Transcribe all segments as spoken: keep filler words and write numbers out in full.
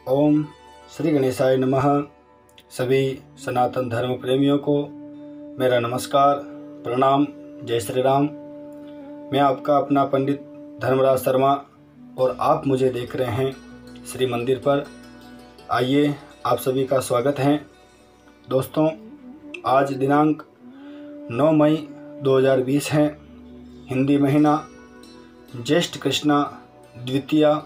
ओम श्री गणेशाय नमः। सभी सनातन धर्म प्रेमियों को मेरा नमस्कार, प्रणाम, जय श्री राम। मैं आपका अपना पंडित धर्मराज शर्मा और आप मुझे देख रहे हैं श्री मंदिर पर। आइए, आप सभी का स्वागत है। दोस्तों, आज दिनांक नौ मई दो हज़ार बीस है। हिंदी महीना ज्येष्ठ कृष्णा द्वितीया,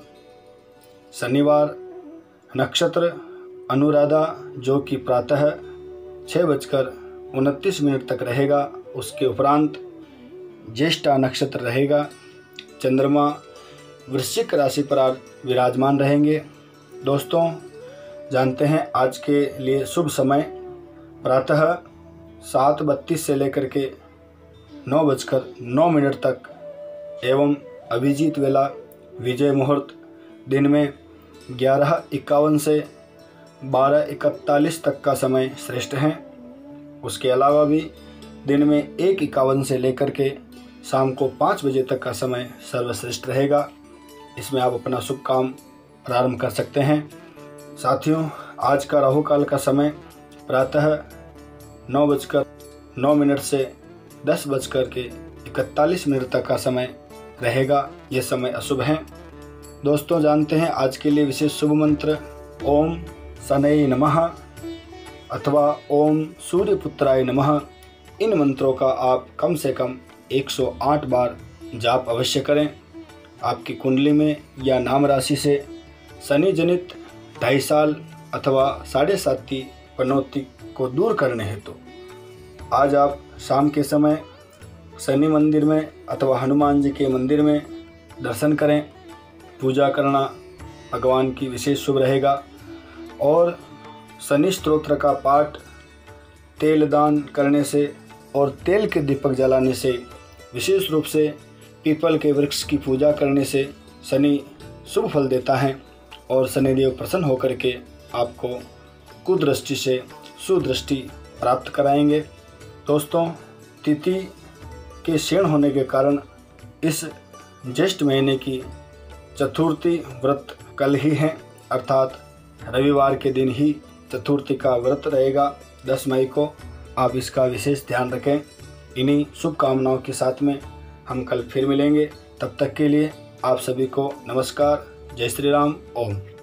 शनिवार, नक्षत्र अनुराधा, जो कि प्रातः छः बजकर उनतीस मिनट तक रहेगा। उसके उपरांत ज्येष्ठा नक्षत्र रहेगा। चंद्रमा वृश्चिक राशि पर आज विराजमान रहेंगे। दोस्तों, जानते हैं आज के लिए शुभ समय प्रातः सात बत्तीस से लेकर के नौ बजकर नौ मिनट तक एवं अभिजीत वेला विजय मुहूर्त दिन में ग्यारह इक्यावन से बारह इकतालीस तक का समय श्रेष्ठ है। उसके अलावा भी दिन में एक इक्यावन से लेकर के शाम को पाँच बजे तक का समय सर्वश्रेष्ठ रहेगा। इसमें आप अपना शुभ काम प्रारंभ कर सकते हैं। साथियों, आज का राहु काल का समय प्रातः नौ बजकर नौ मिनट से दस बजकर के इकतालीस मिनट तक का समय रहेगा। यह समय अशुभ है। दोस्तों, जानते हैं आज के लिए विशेष शुभ मंत्र ओम शनये नमः अथवा ओम सूर्यपुत्राय नमः। इन मंत्रों का आप कम से कम एक सौ आठ बार जाप अवश्य करें। आपकी कुंडली में या नाम राशि से शनि जनित ढाई साल अथवा साढ़े साती पनौती को दूर करने हेतु तो आज आप शाम के समय शनि मंदिर में अथवा हनुमान जी के मंदिर में दर्शन करें। पूजा करना भगवान की विशेष शुभ रहेगा। और शनि स्तोत्र का पाठ तेल दान करने से और तेल के दीपक जलाने से, विशेष रूप से पीपल के वृक्ष की पूजा करने से शनि शुभ फल देता है और शनिदेव प्रसन्न होकर के आपको कुदृष्टि से सुदृष्टि प्राप्त कराएंगे। दोस्तों, तिथि के क्षीण होने के कारण इस ज्येष्ठ महीने की चतुर्थी व्रत कल ही है, अर्थात रविवार के दिन ही चतुर्थी का व्रत रहेगा दस मई को। आप इसका विशेष ध्यान रखें। इन्हीं शुभकामनाओं के साथ में हम कल फिर मिलेंगे। तब तक के लिए आप सभी को नमस्कार, जय श्री राम, ओम।